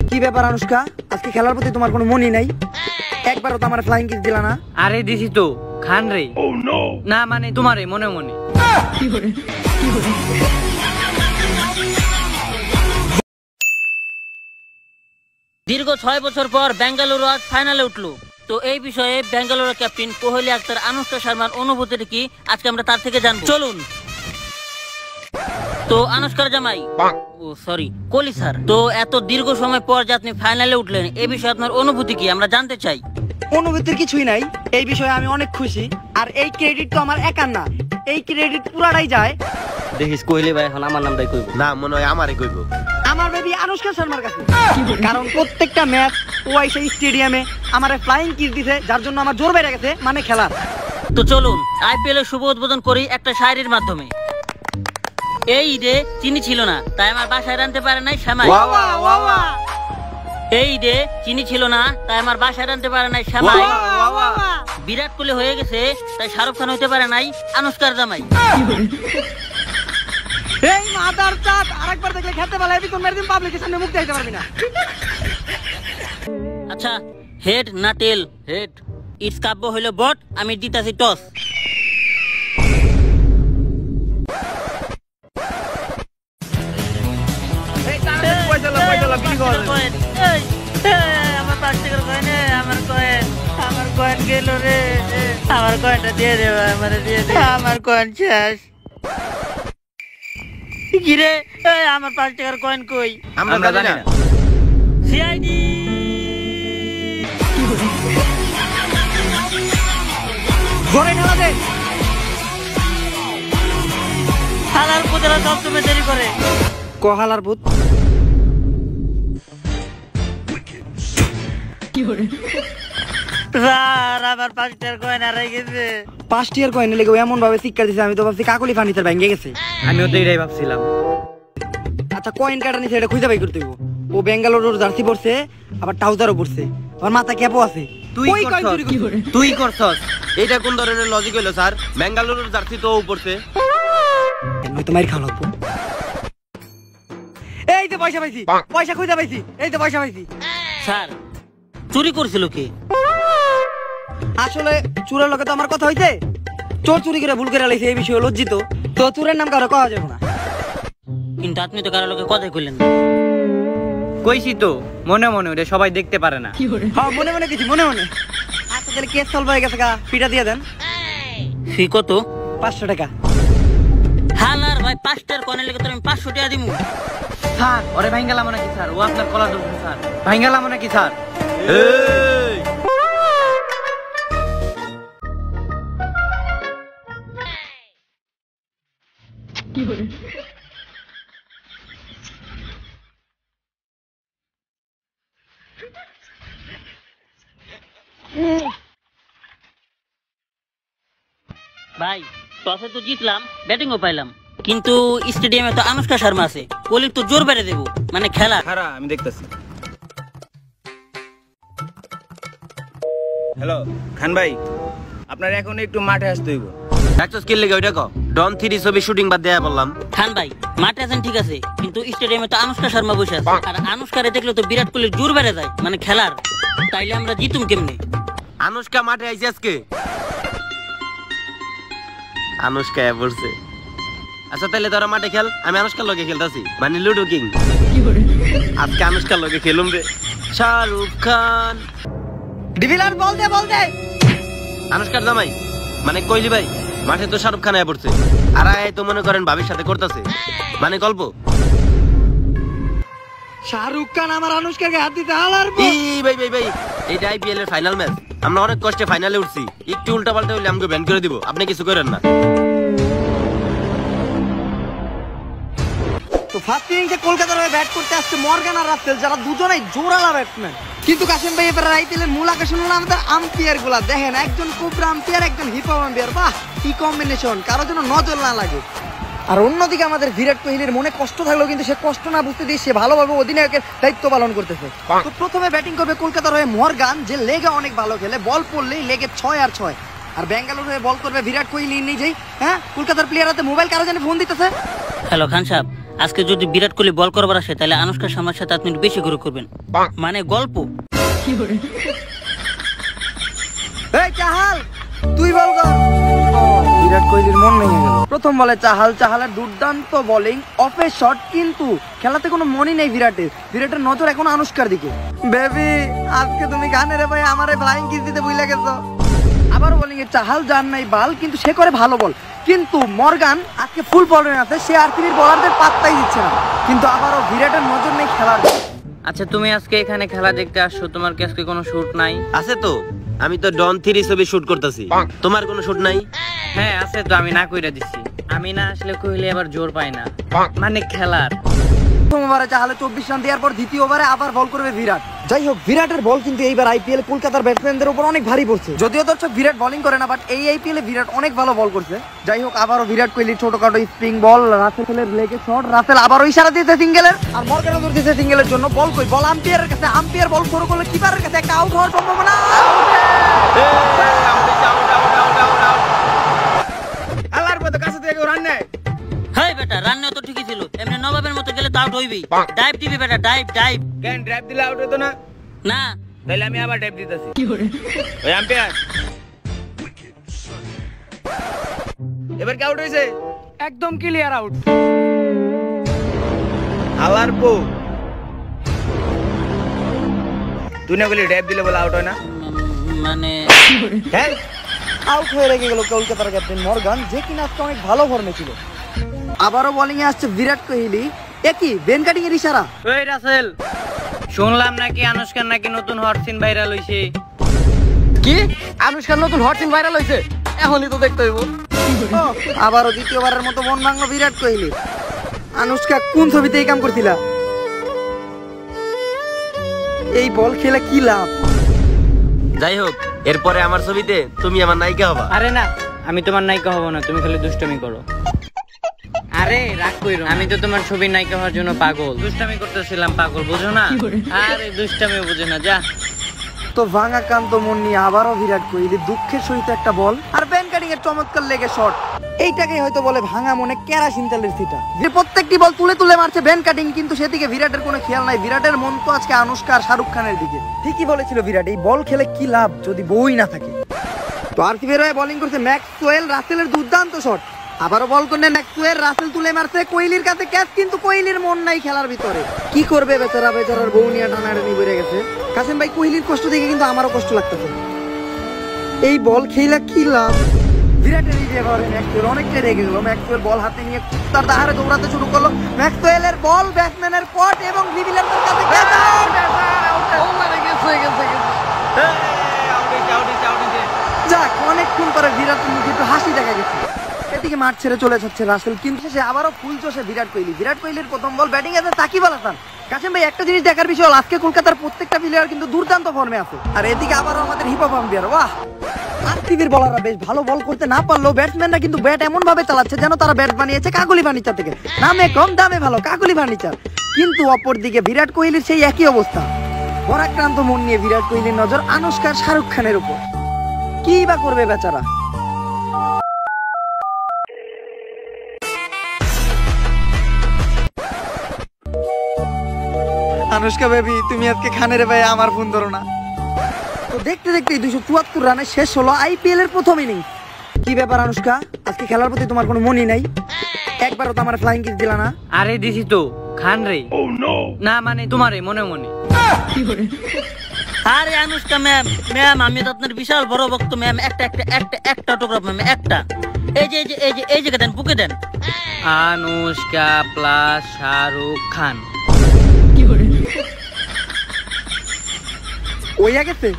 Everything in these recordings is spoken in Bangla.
কি ব্যাপার অনুষ্কা, আজকে খেলার প্রতি তোমার কোনো মনই নাই? একবারও তো আমার ফ্লাইং কিস দিলা না। আরে দিছি তো খান রে। না মানে তোমারে মনে মনে। দীর্ঘ 6 বছর পর বেঙ্গালুরু আজ ফাইনালে উঠলো। তো এই বিষয়ে বেঙ্গালুরু ক্যাপ্টেন কোহলি আক্তার অনুষ্কা শর্মার অনুভূতিটা কি আজকে আমরা তার থেকে জানবো। চলুন। তো অনুষ্কার জামাই, ও সরি কোহলি স্যার, তো এত দীর্ঘ সময় পর যে আপনি ফাইনালে উঠলেন এই বিষয়ে আপনার অনুভূতি কি আমরা জানতে চাই। অনুভূতির কিছুই নাই, এই বিষয়ে আমি অনেক খুশি। আর এই ক্রেডিট তো আমার একার না, এই ক্রেডিট পুরাটাই যায় দেখিস কোহলি ভাই এখন আমার নামটাই কইব না, মনে হয় আমারে কইব, আমার বেবি অনুষ্কা শর্মার কাছে। কারণ প্রত্যেকটা ম্যাচ ও এসে স্টেডিয়ামে আমার ফ্লাইং কিস দিছে, যার জন্য আমার জোর বেড়ে গেছে মানে খেলার। তো চলুন আইপিএল এর শুভ উদ্বোধন করি একটা শায়রির মাধ্যমে। এই ঈদে চিনি ছিল না তাই আমার বাসায় রাঁধতে পারে নাই শ্যামাই। এই ঈদে চিনি ছিল না তাই আমার বাসায় রাঁধতে পারে নাই শ্যামাই। বিরাট কোহলি হয়ে গেছে তাই শাহরুখ খান হইতে পারে নাই অনুষ্কার জামাই। এই মাদার চাঁদ, আরেকবার দেখলে খেতে পারলে বিকন মেরে দিন, পাবলিকের সামনে মুখ দেখাইতে পারবি না। আচ্ছা হেড না টেল? হেড। ইটস কাব্য হইলো বট, আমি দিতাছি টস। আমার 5 টাকার কয়েন, আমার কয়েন গেল রে, আমার কয়েনটা দিয়ে দে, আমার দিয়ে দে, আমার কয়েন শেষ। কি রে আমার 5 টাকার কয়েন কই? আমরা জানি না। সিআইডি ঘরে ঢালা দে। হালার পুতরা সব তুমি দেরি করে কোহালার ভূত। স্যার আমার 5 টাকার কয়েন হারাই গেছে। 5 টিয়ার কয়েন লেগে এমন ভাবে চিৎকার দিছে, আমি তো ভাবছি কাকলি ফার্নিচার ভেঙে গেছে। আমিও তো এটাই ভাবছিলাম। আচ্ছা কয়েন কাটা নিছে, এটা খুঁজে বাই করতে হইব। ও বেঙ্গালুরুর জার্সি পরছে, আবার ট্রাউজারও পরছে, আর মাথা ক্যাপও আছে। তুই করছস? এটা কোন ধরনের লজিক হইলো স্যার? বেঙ্গালুরুর জার্সি তো উপরছে। নয় তো মাইর খাওয়া লাগবো। এই তো পয়সা পাইছি, পয়সা খুঁজে পাইছি, এই তো পয়সা পাইছি। স্যার চুরি করছিল কে? আসলে চোরের লোকে তো আমার কথা হইছে, চোর চুরি করে ভুল করে লাইছে এই বিষয়ে লজ্জিত। তো চোরের নাম কারো কওয়া যাবে না। কিন্তু আপনি তো কারো লোকে কথাই কইলেন না। কইছি তো মনে মনে, ওটা সবাই দেখতে পারে না। হ্যাঁ মনে মনে কিছু মনে মনে। আচ্ছা তাহলে কেস সলভ হয়ে গেছে, ফিটা দিয়ে দেন। ফি কত? 500 টাকা। হালার ভাই 5 টাকার কয়েনের লেগে তো আমি 500 টাকা দিমু। স্যার ওরে ভাঙ্গালাম নাকি স্যার? ও আপনার কলা ধরছে স্যার, ভাঙ্গালাম নাকি স্যার? এই ভাই টসে তো জিতলাম, ব্যাটিংও পাইলাম, কিন্তু স্টেডিয়ামে তো অনুষ্কা শর্মা আছে, কোহলির তো জোর বেড়ে দেবো মানে খেলা। খারাপ আমি দেখতেছি। হ্যালো খান ভাই, আপনার এখন একটু মাঠে আসতে হইব। দেখছস কি লাগে ওইটা কও? ডন 3 ছবি শুটিং বাদ দেয়া বললাম। খান ভাই মাঠে আছেন ঠিক আছে, কিন্তু স্টেডিয়ামে তো অনুষ্কা শর্মা বসে আছে, আর অনুষ্কারে দেখলে তো বিরাট কোহলির জোর বেড়ে যায় মানে খেলার। তাইলে আমরা জিতুম কেমনে? অনুষ্কা মাঠে আইছে আজকে। অনুষ্কা বলছে আচ্ছা তাহলে তোরা মাঠে খেল, আমি অনুষ্কার লগে খেলতাছি, মানে লুডো কিং। আজকে অনুষ্কার লগে খেলুম রে। শাহরুখ খান ডিভিলার বল দে, বল দে। অনুষ্কার জামাই মানে কোহলি ভাই মাঠে তো শাহরুখ খান আয়া পড়ছে, আর আয় তো মনে করেন ভাবির সাথে করতেছে মানে গল্প। শাহরুখ খান আমার অনুষ্কাকে হাত দিতে হালার ভাই ভাই ভাই এটা আইপিএল এর ফাইনাল ম্যাচ, আমরা অনেক কষ্টে ফাইনালে উঠছি, একটু উল্টা পাল্টা হইলে আমাকে ব্যান করে দিব, আপনি কিছু করেন না। তো ফার্স্ট ইনিংসে কলকাতার হয়ে ব্যাট করতে আসছে মর্গান আর রাসেল, যারা দুজনেই জোরালা ব্যাটসম্যান। কিন্তু কাসিম ভাই এবারে আইপিএলের মূল আকর্ষণ হলো আমাদের আম্পায়ার গুলা। দেখেন একজন কোবরা আম্পায়ার, একজন হিপ হপ আম্পায়ার, বাহ কি কম্বিনেশন, কারো জন্য নজর না লাগে। আর অন্যদিকে আমাদের বিরাট কোহলির মনে কষ্ট থাকলেও কিন্তু সে কষ্ট না বুঝতে দিয়ে সে ভালোভাবে অধিনায়কের দায়িত্ব পালন করতেছে। তো প্রথমে ব্যাটিং করবে কলকাতার হয়ে মর্গান, যে লেগে অনেক ভালো খেলে, বল পড়লেই লেগে 6 আর 6। আর বেঙ্গালুরু হয়ে বল করবে বিরাট কোহলি নিজেই। হ্যাঁ কলকাতার প্লেয়ার হাতে মোবাইল কারো জানে ফোন দিতেছে। হ্যালো খান সাহেব, আজকে যদি বিরাট কোহলি বল করবার আসে তাহলে আনুষ্কা শর্মার সাথে আপনি একটু বেশি করে করবেন, মানে গল্প। এই চাহাল, তুই বল কর। বিরাট কোহলির মন ভেঙে গেল। প্রথম বলে চাহালের দুর্দান্ত বোলিং, অফে শট, কিন্তু খেলাতে কোনো মনই নেই বিরাটের নজর এখন আনুষ্কার দিকে। বেবি, আজকে তুমি গানে রে ভাই আমারে ফ্লাইং কিস দিতে ভুলে গেছো। আবার বোলিং এ চাহাল যান নাই বাল, কিন্তু সে করে ভালো বল। কিন্তু মর্গান আজকে ফুল ফর্মে আছে, সে আরসিবির বোলারদের পাত্তাই দিচ্ছে না। কিন্তু আবারও বিরাটের নজর নেই খেলার। আচ্ছা, তুমি আজকে এখানে খেলা দেখতে আসছো, তোমার কি আজকে কোনো শুট নাই? আছে তো, আমি তো ডন 3 ছবি শুট করতেছি। তোমার কোনো শুট নাই? হ্যাঁ আছে তো, আমি না কইরা দিচ্ছি। আমি না আসলে কোহলি আবার জোর পায় না, মানে খেলার। প্রথম ওভারে চাহালে 24 রান দেওয়ার পর দ্বিতীয় ওভারে আবার বল করবে বিরাট। যাই হোক, বিরাটের বল কিন্তু এইবার আইপিএল কলকাতার ব্যাটসম্যানদের উপর অনেক ভারী পড়ছে। যদিও দর্শক বিরাট বোলিং করে না, বাট এই আইপিএল বিরাট অনেক ভালো বল করছে। যাই হোক, আবারও বিরাট কোহলির ছোটখাটো স্প্রিং বল, রাসেলের লেগে শট, রাসেল আবারও ইশারা দিয়েছে সিঙ্গেলের, আর মর্গানও ধরতেছে সিঙ্গেলের জন্য। বল কই, বল আম্পায়ারের কাছে। আম্পায়ার বল শুরু করলে কিপারের কাছে একটা আউট হওয়ার সম্ভাবনা। আল্লাহর মতো কাছে থেকে রান নেয়। হ্যাঁ বেটা, রান তো ঠিকই ছিল, এমনি নবাবের মতো গেলে তো আউট হইবি। ডাইভ দিবি বেটা, ডাইভ। কেন ড্রাইভ দিলে আউট হতো না? না তাহলে আমি আবার ড্রাইভ দিতেছি। ওই আম্পায়ার এবার কি আউট হইছে? একদম ক্লিয়ার আউট। আলার পো, তুই না বলি ড্রাইভ দিলে বলে আউট হয় না? মানে হ্যাঁ, আউট হয়ে রেখে গেল কলকাতার ক্যাপ্টেন মর্গান, যে কিনা আজকে অনেক ভালো ফর্মে ছিল। আবারও বোলিং এ আসছে বিরাট কোহলি। একই বেন কাটিং এর ইশারা। ওই রাসেল, শুনলাম নাকি আনুষ্কার নাকি নতুন হট সিন ভাইরাল হইছে। কি? আনুষ্কার নতুন হট সিন ভাইরাল হইছে? এখনই তো দেখতে হইব। আবারও দ্বিতীয়বারের মতো মন ভাঙলো বিরাট কোহলি। আনুষ্কা কোন ছবিতে এই কাম করছিলা? এই বল খেলে কি লাভ? যাই হোক, এরপরে আমার ছবিতে তুমি আমার নায়িকা হবা। আরে না, আমি তোমার নায়িকা হব না, তুমি খালি দুষ্টামি করো। আরে রাগ কইরো, আমি তো তোমার ছবির নায়িকা হওয়ার জন্য পাগল। দুষ্টামি করতেছিলাম, পাগল বুঝো না? আরে দুষ্টামি বুঝে না, যা। তো ভাঙা কান্ত মন নিয়ে আবারও বিরাট কোহলি দুঃখের সহিত একটা বল, আর বেন কাটিং এর চমৎকার লেগে শট। এইটাকেই হয়তো বলে ভাঙা মনে কেরাসিন তেলের ছিটা। যে প্রত্যেকটি বল তুলে তুলে মারছে বেন কাটিং, কিন্তু সেদিকে বিরাটের কোনো খেয়াল নাই। বিরাটের মন তো আজকে আনুষ্কা আর শাহরুখ খানের দিকে। ঠিকই বলেছিল বিরাট, এই বল খেলে কি লাভ যদি বউই না থাকে। তো আরসিবির হয়ে বোলিং করছে ম্যাক্সওয়েল, রাসেলের দুর্দান্ত শট। আবারও বল করলেন ম্যাক্সওয়েল, রাসেল তুলে মারছে, কোহলির কাছে ক্যাচ, কিন্তু কোহলির মন নাই খেলার ভিতরে। কি করবে বেচারার বউ নিয়ে টানাটানি বেড়ে গেছে। কাসেম ভাই, কোহলির কষ্ট দেখে কিন্তু আমারও কষ্ট লাগতেছে। এই বল খেলা কি লাভ? বিরাটের এই যে ম্যাক্সওয়েল অনেকটা রেগে গেল। ম্যাক্সওয়েল বল হাতে নিয়ে তার দাহারে দৌড়াতে শুরু করলো। ম্যাক্সওয়েলের বল ব্যাটসম্যানের পট এবং ডিভিলিয়ার্সের কাছে ক্যাচ। যাক, অনেকক্ষণ পরে বিরাটের মুখে একটু হাসি দেখা গেছে। এদিকে মাঠ ছেড়ে চলে যাচ্ছে রাসেল, কিন্তু সে আবারও ফুল চষে বিরাট কোহলির প্রথম বল ব্যাটিং আছে সাকিব আল হাসান। কাসেম ভাই, একটা জিনিস দেখার বিষয়, আজকে কলকাতার প্রত্যেকটা প্লেয়ার কিন্তু দুর্দান্ত ফর্মে আছে। আর এদিকে আবারও আমাদের হিপহপ আম্পায়ার, বাহ! আরসিবির বলাররা বেশ ভালো বল করতে না পারলেও ব্যাটসম্যানরা কিন্তু ব্যাট এমন ভাবে চালাচ্ছে যেন তারা ব্যাট বানিয়েছে কাকলি ফার্নিচার থেকে। নামে কম দামে ভালো কাকলি ফার্নিচার। কিন্তু অপরদিকে বিরাট কোহলির সেই একই অবস্থা। পরাক্রান্ত মন নিয়ে বিরাট কোহলির নজর আনুষ্কার শাহরুখ খানের উপর। কি বা করবে বেচারা? আনুষ্কা বেবি, তুমি আজকে খানের ভাই আমার ফোন ধরো না। তো দেখতে দেখতে 274 রানে শেষ হলো আইপিএল এর প্রথম ইনিংস। কি ব্যাপার আনুষ্কা, আজকে খেলার প্রতি তোমার কোনো মনই নাই? একবারও তো আমার ফ্লাইং কিস দিলা না। আরে দিছি তো, খান রে। না মানে তোমারে মনে মনে। আরে আনুষ্কা ম্যাম, আমি তো আপনার বিশাল বড় ভক্ত ম্যাম। একটা অটোগ্রাফ ম্যাম, একটা। এই যে দেন, বুকে দেন। আনুষ্কা প্লাস শাহরুখ খান। ওই গেছে।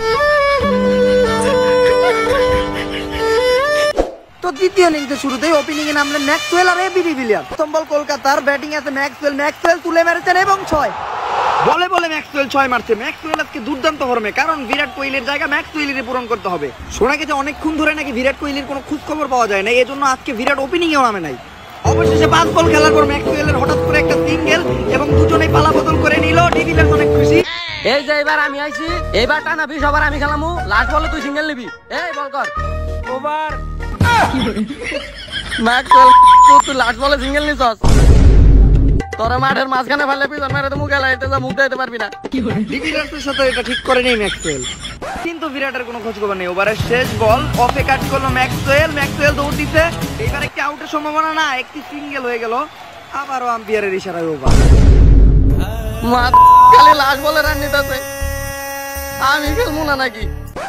তো দ্বিতীয় ইনিংসের শুরুতেই ওপেনিং এ নামলেন ম্যাক্সওয়েল আর এবি ডিভিলিয়ার্স। প্রথম বল কলকাতার, ব্যাটিং আছে ম্যাক্সওয়েল তুলে মেরেছেন এবং 6 বলে ম্যাক্সওয়েল 6 মারছে। ম্যাক্সওয়েল আজকে দুর্দান্ত ফর্মে, কারণ বিরাট কোহলির জায়গা ম্যাক্সওয়েলেরই পূরণ করতে হবে। শোনা গেছে অনেকক্ষণ ধরে নাকি বিরাট কোহলির কোনো খোঁজ খবর পাওয়া যায় না, এজন্য আজকে বিরাট ওপেনিং এও নামে নাই। অবশেষে 5 বল খেলার পর ম্যাক্সওয়েলের হঠাৎ করে একটা সিঙ্গেল এবং দুজনেই পালা বদল করে নিল। ডিভিলিয়ার্স অনেক খুশি। এই যে এবার আমি আইছি, এবার টানা 20 ওভার আমি খেলামু, লাস্ট বলে তুই সিঙ্গেল নিবি। এই বল কর, ওভার। ম্যাক্সওয়েল, তুই লাস্ট বলে সিঙ্গেল নিছস। তোরা মাঠের মাঝখানে ফেলে পিছন মেরে তো মুখে লাইতে যা মুখ দিতে পারবি না। ডিভিলিয়ার্সের সাথে এটা ঠিক করে নেই ম্যাক্সওয়েল, কিন্তু বিরাটের কোনো খোঁজ খবর নেই। ওভারের শেষ বল অফে কাট করলো ম্যাক্সওয়েল দৌড় দিতে, এবার একটি আউটের সম্ভাবনা না, একটি সিঙ্গেল হয়ে গেল। আবারও আম্পায়ারের ইশারায় ওভার। মা খালি লাশ বলে রান নিতেছে, আমি খেলবো না নাকি?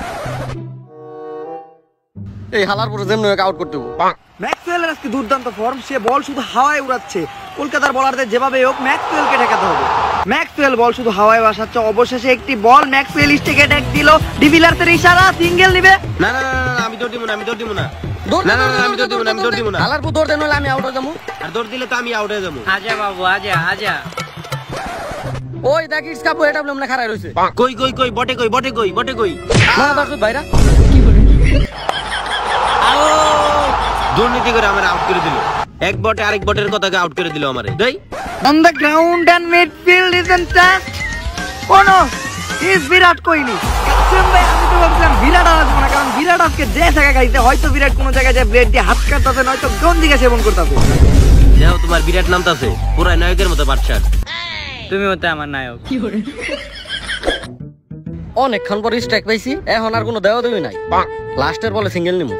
এই হালার পরে যেমন আউট করতে হবো। ম্যাক্সওয়েলের আজকে দুর্দান্ত ফর্ম, সে বল শুধু হাওয়ায় উড়াচ্ছে। কলকাতার বলারদের যেভাবে হোক ম্যাক্সওয়েলকে ঠেকাতে হবে। ম্যাক্সওয়েল বল শুধু হাওয়ায় ভাসাচ্ছে, অবশেষে একটি বল ম্যাক্সওয়েল স্টেকে ট্যাগ দিল, ডিভিলিয়ার্সের ইশারা, সিঙ্গেল নিবে। না না না না, আমি দৌড় দিব না, আমি দৌড় দিব না, না না না, আমি দৌড় দিব না, আমি দৌড় দিব না। হালার পর দৌড় দেন হলে আমি আউট হয়ে যাবো। আর দৌড় দিলে তো আমি আউট হয়ে যাবো। আজা বাবু আজা আজা। ওই দেখ ইটস কাপ এটা বলে খারাপ রইছে। কই কই কই বটে কই বটে কই বটে কই। না দর্শক ভাইরা দুর্নীতি করে আমার আউট করে দিল। এক বটে আরেক বটের কথাকে আউট করে দিল আমারে। দেই On the ground and midfield isn't touched. Oh no, is Virat Kohli. Kasem ভাই, আমি তো ভাবছিলাম বিরাট আর আসবো না, কারণ বিরাট আজকে যে জায়গা খাইছে, হয়তো বিরাট কোনো জায়গায় যায় ব্লেড দিয়ে হাত কাটতেছে, নয়তো গন্ধিকা সেবন করতেছে। যাও তোমার বিরাট নামতাছে পুরা নায়কের মতো বাদশা। তুমি হতে আমার নায়ক। অনেকক্ষণ পর স্ট্রাইক পাইছি, এখন আর কোনো দেওয়া দেবই নাই। লাস্টের বলে সিঙ্গেল নিমু।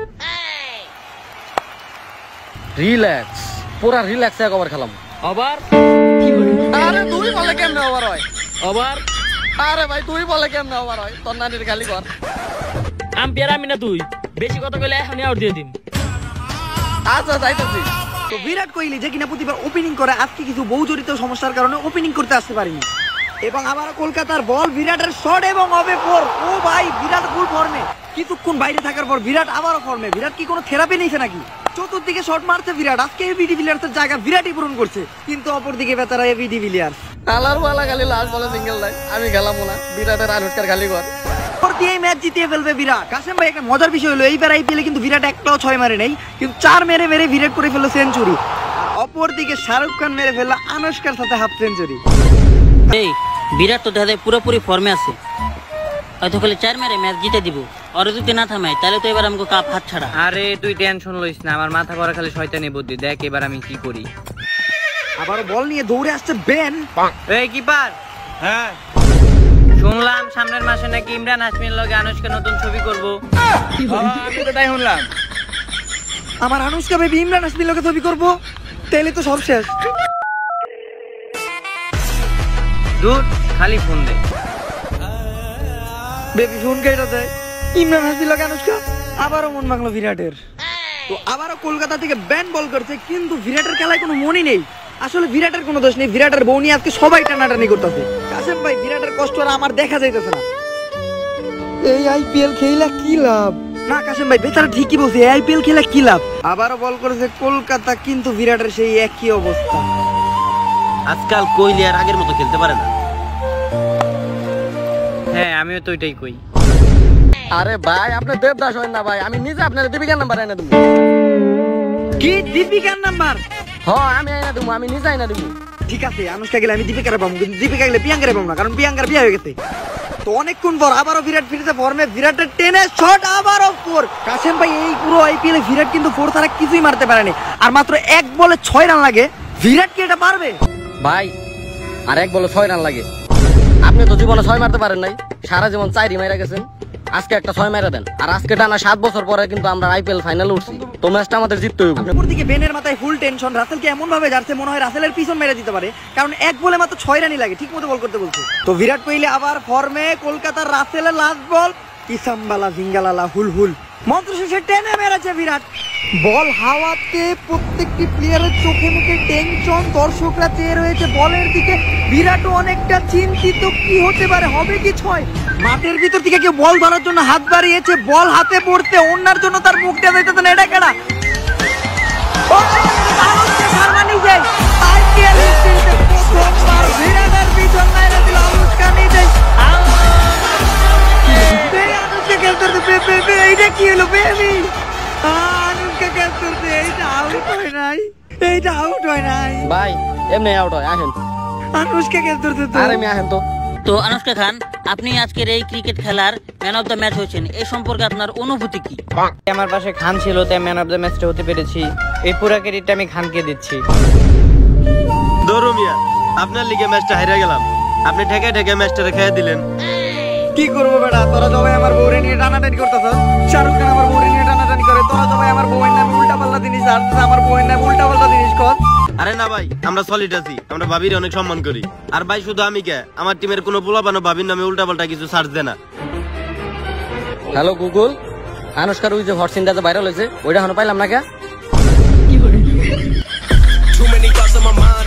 রিল্যাক্স, পুরা রিল্যাক্স এক ওভার খেলাম। আবার আরে তুই বলে কেমনে ওভার হয়? আবার আরে ভাই তুই বলে কেমনে ওভার হয়? তোর নানির খালি কর। আম্পায়ার আমি না তুই, বেশি কথা কইলে এখনই আউট দিয়ে দিন। আচ্ছা যাইতেছি। তো বিরাট কোহলি যে কিনা প্রতিবার ওপেনিং করে, আজকে কিছু বহু জড়িত সমস্যার কারণে ওপেনিং করতে আসতে পারেনি। এবং আবার কলকাতার বল, বিরাটের শট এবং হবে ফোর। ও ভাই, বিরাট ফুল ফর্মে, কিছুক্ষণ বাইরে থাকার পর বিরাট আবারও ফর্মে। বিরাট কি কোনো থেরাপি নিয়েছে নাকি? চতুর্দিকে শট মারছে বিরাট, আজকে এবি ডিভিলিয়ার্সের জায়গা বিরাটই পূরণ করছে, কিন্তু অপরদিকে বেচারা এবি ডিভিলিয়ার্স। আলার বালা খালি লাস্ট বলে সিঙ্গেল নাই, আমি গেলাম না। বিরাটের আনুষ্কার খালি কর। এই ম্যাচ জিতিয়ে ফেলবে বিরাট। কাসেম ভাই, একটা মজার বিষয় হলো এইবার আইপিএলে কিন্তু বিরাট একটাও 6 মারে নেই, কিন্তু 4 মেরে মেরে বিরাট করে ফেললো সেঞ্চুরি। অপরদিকে শাহরুখ খান মেরে ফেললো আনুষ্কার সাথে হাফ সেঞ্চুরি। এই বিরাট তো দেখা যায় পুরোপুরি ফর্মে আছে, হয়তো খালি 4 মেরে ম্যাচ জিতে দিব। আর যদি না থামাই তাহলে তো এবার আমাকে কাপ হাত ছাড়া। আরে তুই টেনশন লইস না, আমার মাথা ভরা খালি শয়তানি বুদ্ধি। দেখ এবার আমি কি করি। আবার বল নিয়ে দৌড়ে আসছে বেন। এই কিপার, হ্যাঁ শুনলাম সামনের মাসে নাকি ইমরান হাশমির লগে আনুষ্কা নতুন ছবি করব। আমি তো তাই শুনলাম। আমার আনুষ্কা বেবি ইমরান হাশমির লোকে ছবি করবো, তাহলে তো সব শেষ। দূর খালি ফোন দে। বেবি ফোন কেটে দেয়, ইমরান হাশমির লোকে আনুষ্কা। আবারও মন ভাঙলো বিরাটের। তো আবারও কলকাতা থেকে ব্যান বল করছে, কিন্তু বিরাটের খেলায় কোনো মনই নেই। আসলে বিরাটের কোনো দোষ নেই, বিরাটের বউ নিয়ে আজকে সবাই টানাটানি করতেছে। কাসেম ভাই, বিরাটের কষ্ট আর আমার দেখা যাইতেছে না। এই আইপিএল খেলা কি লাভ? না কাসেম ভাই, বেচারা ঠিকই বলছে, এই আইপিএল খেলা কি লাভ? আবারও বল করেছে কলকাতা, কিন্তু বিরাটের সেই একই অবস্থা। আজকাল কোহলি আর আগের মতো খেলতে পারে না। হ্যাঁ আমিও তো ওইটাই কই। আরে ভাই আপনি দেবদাস হন না ভাই, আমি নিজে আপনার দীপিকার নাম্বার এনে দেবো। কি দীপিকার নাম্বার? হ্যাঁ আমি এনে দেবো, আমি নিজে এনে দেবো। ঠিক আছে, আনুষ্কা গেলে আমি দীপিকারে পাবো, কিন্তু দীপিকা গেলে প্রিয়াঙ্কারে পাবো না, কারণ প্রিয়াঙ্কার বিয়ে হয়ে গেছে। তো অনেকক্ষণ পর আবারও বিরাট ফিরেছে ফর্মে। বিরাটের টেনে শট, আবারও 4। কাসেম ভাই, এই পুরো আইপিএলে বিরাট কিন্তু 4 ছাড়া কিছুই মারতে পারেনি, আর মাত্র এক বলে 6 রান লাগে। বিরাট কি এটা পারবে? ভাই আর এক বলে 6 রান লাগে। আপনি তো জীবনে 6 মারতে পারেন নাই, সারা জীবন 4ই মারা গেছেন। আজকে একটা 6 মারা দেন। আর আজকে টানা 7 বছর পরে কিন্তু আমরা আইপিএল ফাইনালে উঠছি, তো ম্যাচটা আমাদের জিততে হবে। অপরদিকে বেনের মাথায় ফুল টেনশন। রাসেলকে এমন ভাবে যাচ্ছে মনে হয় রাসেলের পিছন মেরে দিতে পারে, কারণ এক বলে মাত্র 6 রানই লাগে, ঠিক মতো বল করতে বলছে। তো বিরাট কোহলি আবার ফর্মে, কলকাতার রাসেলের লাস্ট বল, ইসামবালা জিঙ্গালালা হুল হুল মন্ত্র শেষে টেনে মেরেছে বিরাট। বল হাওয়াতে, প্রত্যেকটি প্লেয়ারের চোখে মুখে টেনশন, দর্শকরা চেয়ে রয়েছে বলের দিকে। বিরাটও অনেকটা চিন্তিত, কি হতে পারে, হবে কি 6? মাঠের ভিতর থেকে কেউ বল ধরার জন্য হাত বাড়িয়েছে, বল হাতে পড়তে অন্যার জন্য তার মুখটা যাইতেছে না। এটা কেডা? বিরাটের পিছন মেরে দিল আনুষ্কা নিজেই। এইটা কি হলো বেবি? আনুষ্কা ক্যাচ করছে, এইটা আউট হয় নাই, এইটা আউট হয় নাই। ভাই এমনি আউট হয়, আসেন। আনুষ্কা ক্যাচ করছে তো। আরে আমি আসেন তো। তো আনুষ্কা খান, আপনি আজকের এই ক্রিকেট খেলার ম্যান অফ দ্য ম্যাচ হয়েছেন, এই সম্পর্কে আপনার অনুভূতি কি? আমার পাশে খান ছিল, তাই ম্যান অফ দ্য ম্যাচটা হতে পেরেছি। এই পুরা ক্রেডিটটা আমি খানকে দিচ্ছি। জরু মিয়া, আপনার লিগে ম্যাচটা হারিয়ে গেলাম। আপনি ঠেকে ঠেকে ম্যাচটা খেয়ে দিলেন। কি করবো বেটা, তোরা সবাই আমার বউরে নিয়ে টানাটানি করতেছ। শাহরুখ খান আমার বউরে নিয়ে টানাটানি করে, তোরা সবাই আমার বউয়ের নামে উল্টা পাল্টা জিনিস আর আমার বউয়ের নামে উল্টা পাল্টা জিনিস কর। আরে না ভাই, আমরা সলিড আছি, আমরা ভাবির অনেক সম্মান করি। আর ভাই শুধু আমি কে, আমার টিমের কোনো পোলাপানো ভাবির নামে উল্টা পাল্টা কিছু সার্চ দেয় না। হ্যালো গুগল, আনুষ্কার ওই যে হট সিনটা যে ভাইরাল হয়েছে ওইটা এখনো পাইলাম না কে? Too many thoughts on my mind.